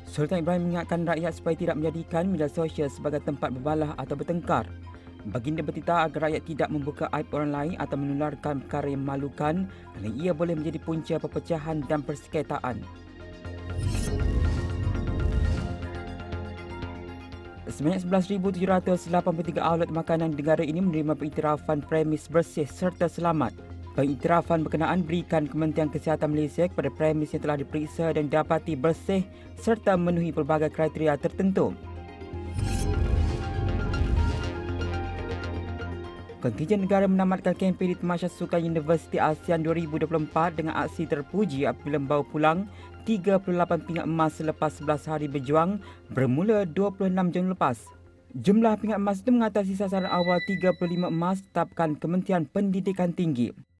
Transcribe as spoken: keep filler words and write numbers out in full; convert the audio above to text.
Sultan Ibrahim mengingatkan rakyat supaya tidak menjadikan media sosial sebagai tempat berbalah atau bertengkar. Baginda bertitah agar rakyat tidak membuka aib orang lain atau menularkan perkara yang memalukan kerana ia boleh menjadi punca perpecahan dan persengketaan. Sebanyak sebelas ribu tujuh ratus lapan puluh tiga outlet makanan di negara ini menerima pengiktirafan premis bersih serta selamat. Pengiktirafan berkenaan berikan Kementerian Kesihatan Malaysia kepada premis yang telah diperiksa dan didapati bersih serta memenuhi pelbagai kriteria tertentu. Kontingen negara menamatkan kempen di Tamasya Sukan Universiti ASEAN dua ribu dua puluh empat dengan aksi terpuji apabila membawa pulang tiga puluh lapan pingat emas selepas sebelas hari berjuang bermula dua puluh enam Jun lepas. Jumlah pingat emas itu mengatasi sasaran awal tiga puluh lima emas tetapkan Kementerian Pendidikan Tinggi.